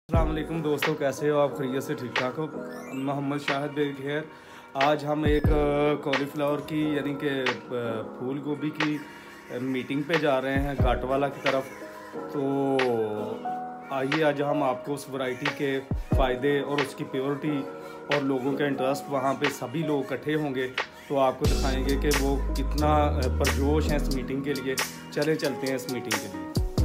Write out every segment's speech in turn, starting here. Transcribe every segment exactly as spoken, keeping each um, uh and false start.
अस्सलाम वालेकुम दोस्तों, कैसे हो आप? खैरियत से ठीक ठाक हो? मोहम्मद शाहिद बेग हेयर। आज हम एक कॉलीफ्लावर की यानी कि फूल गोभी की मीटिंग पे जा रहे हैं घाटवाला की तरफ। तो आइए आज हम आपको उस वैरायटी के फ़ायदे और उसकी प्योरिटी और लोगों का इंटरेस्ट, वहाँ पे सभी लोग इकट्ठे होंगे तो आपको दिखाएंगे कि वो कितना परजोश हैं इस मीटिंग के लिए। चले चलते हैं इस मीटिंग के लिए।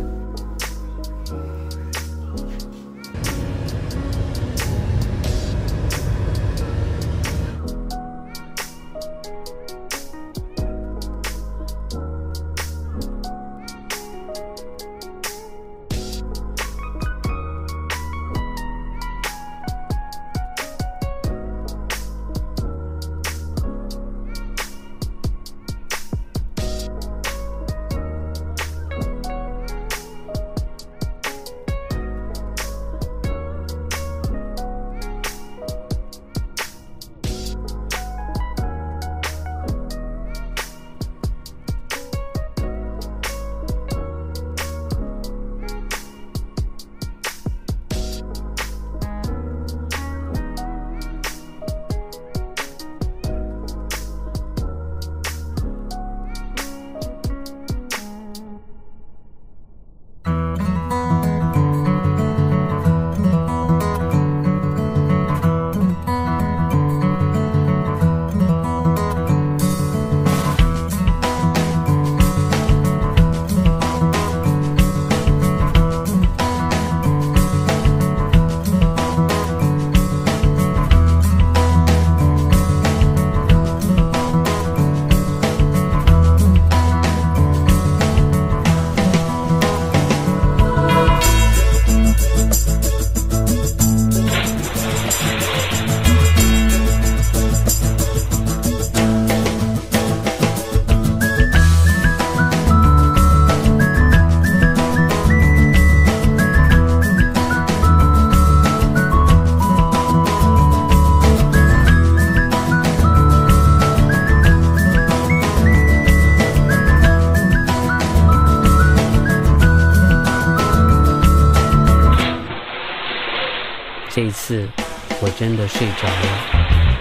这一次我真的睡着了。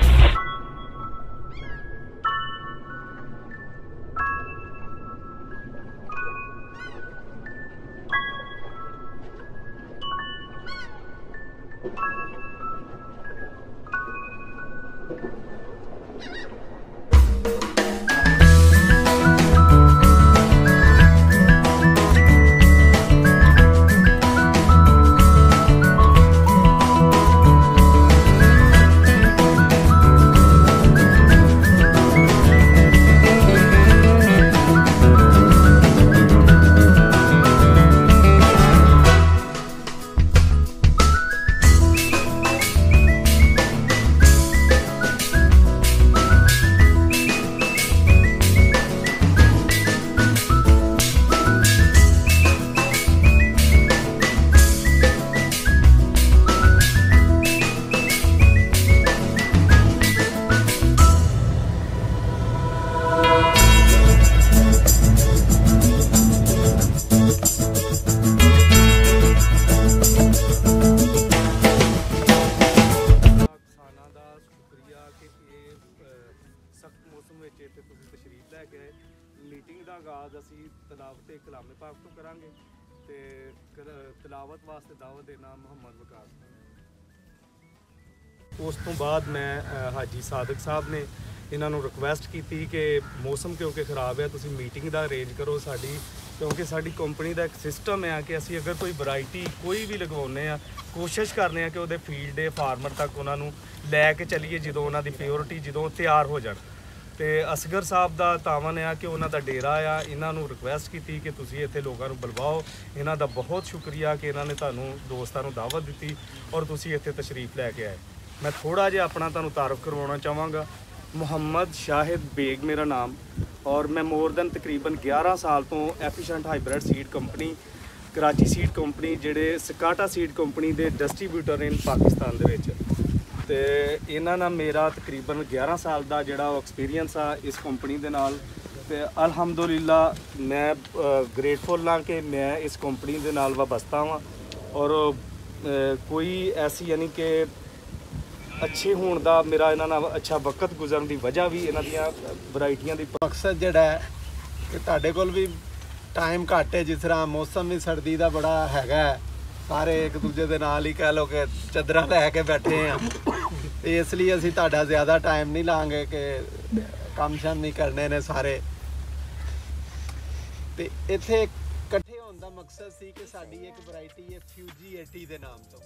मीटिंग का आगाज़ असी तलावत कलामे पाक तो करांगे ते तलावत वास्ते दावत देना मुहम्मद वकार। उस तो बाद मैं हाजी सादक साहब ने इन्हों रिक्वेस्ट की कि मौसम क्योंकि खराब है, तुसी मीटिंग का अरेंज करो साड़ी, क्योंकि साड़ी कंपनी का एक सिस्टम है कि असी अगर कोई वैरायटी कोई भी लगवाने आ कोशिश करने कि वो फील्ड दे फार्मर तक उन्होंने लैके चलीए जो उन्होंने प्योरिटी जो तैयार हो जाए। तो असगर साहब का तावन है कि उन्हों का डेरा आ, इन्हों रिक्वेस्ट की कि तुसी इत्थे लोगों को बुलवाओ। इन्हों का बहुत शुक्रिया कि इन्होंने तुहानू दोस्तों दावत दी और तुसी इत्थे तशरीफ लैके आए। मैं थोड़ा जिहा अपना तुहानू तारफ करवाना चाहांगा। मुहम्मद शाहिद बेग मेरा नाम, और मैं मोर दैन तकरीबन ग्यारह साल तो efficient hybrid seed company Karachi seed company जिहड़े सकाटा सीड कंपनी के डिस्ट्रीब्यूटर इन पाकिस्तान दे विच तो इन्हां नाल मेरा तकरीबन ग्यारह साल का जिहड़ा एक्सपीरियंस आ इस कंपनी दे नाल। ते अलहमदुलिल्ला मैं ग्रेटफुल हाँ कि मैं इस कंपनी दे नाल वाबस्ता हाँ और ਅ, ਕੋਈ ਐਸੀ ਯਾਨੀ ਕਿ ਅੱਛੇ ਹੋਣ ਦਾ ਮੇਰਾ ਇਹਨਾਂ ਨਾਲ ਅੱਛਾ ਵਕਤ ਗੁਜ਼ਰਨ ਦੀ ਵਜ੍ਹਾ ਵੀ ਇਹਨਾਂ ਦੀਆਂ ਵੈਰਾਈਟੀਆਂ ਦੀ ਮਕਸਦ ਜਿਹੜਾ ਹੈ ਕਿ ਤੁਹਾਡੇ ਕੋਲ ਵੀ ਟਾਈਮ ਘੱਟ ਹੈ, ਜਿਸ ਤਰ੍ਹਾਂ ਮੌਸਮ ਵੀ ਸਰਦੀ ਦਾ ਬੜਾ ਹੈਗਾ ਹੈ, ਸਾਰੇ ਇੱਕ ਦੂਜੇ ਦੇ ਨਾਲ ਹੀ ਕਹਿ ਲਓ ਕਿ ਚਾਦਰਾਂ ਲੈ ਕੇ ਬੈਠੇ ਆ, ਤੇ ਇਸ ਲਈ ਅਸੀਂ ਤੁਹਾਡਾ ਜ਼ਿਆਦਾ ਟਾਈਮ ਨਹੀਂ ਲਾਂਗੇ ਕਿ ਕੰਮ ਸ਼ਮ ਨਹੀਂ ਕਰਨੇ ਨੇ ਸਾਰੇ। ਤੇ ਇੱਥੇ ਇਕੱਠੇ ਹੋਣ ਦਾ ਮਕਸਦ ਸੀ ਕਿ ਸਾਡੀ ਇੱਕ ਵੈਰਾਈਟੀ ਹੈ ਫਿਊਜੀ ਏਟੀ ਦੇ ਨਾਮ ਤੋਂ।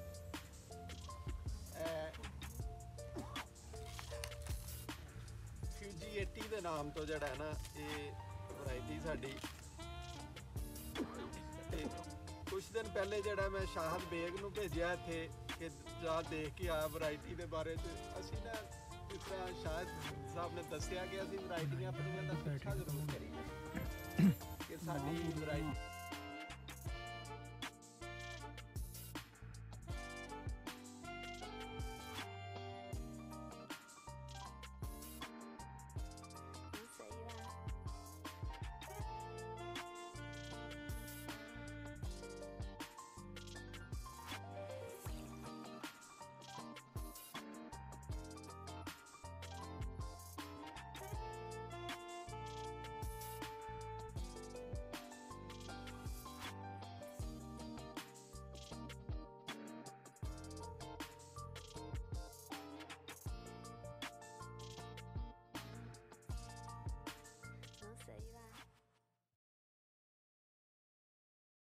ਫਿਊਜੀ ਏਟੀ ਦੇ ਨਾਮ ਤੋਂ ਜਿਹੜਾ ਹੈ ਨਾ ਇਹ ਵੈਰਾਈਟੀ ਸਾਡੀ, ਤੇ ਕੁਝ ਦਿਨ ਪਹਿਲੇ ਜਿਹੜਾ ਮੈਂ ਸ਼ਾਹਦ ਬੇਗ ਨੂੰ ਭੇਜਿਆ ਇੱਥੇ ਕਿ ਜਾ ਦੇਖ ਕੇ ਆ ਵੈਰਾਈਟੀ ਦੇ ਬਾਰੇ। ਤੇ ਅਸੀਂ ਨਾ ਜਿਸ ਤਰ੍ਹਾਂ ਸ਼ਾਹਦ ਸਾਹਿਬ ਨੇ ਦੱਸਿਆ ਕਿ ਅਸੀਂ ਵੈਰਾਈਟੀਆਂ ਆਪਣੀਆਂ ਦਾ ਇਕੱਠਾ ਜ਼ਰੂਰ ਕਰੀਏ ਕਿ ਸਾਡੀ ਵੈਰਾਈਟੀ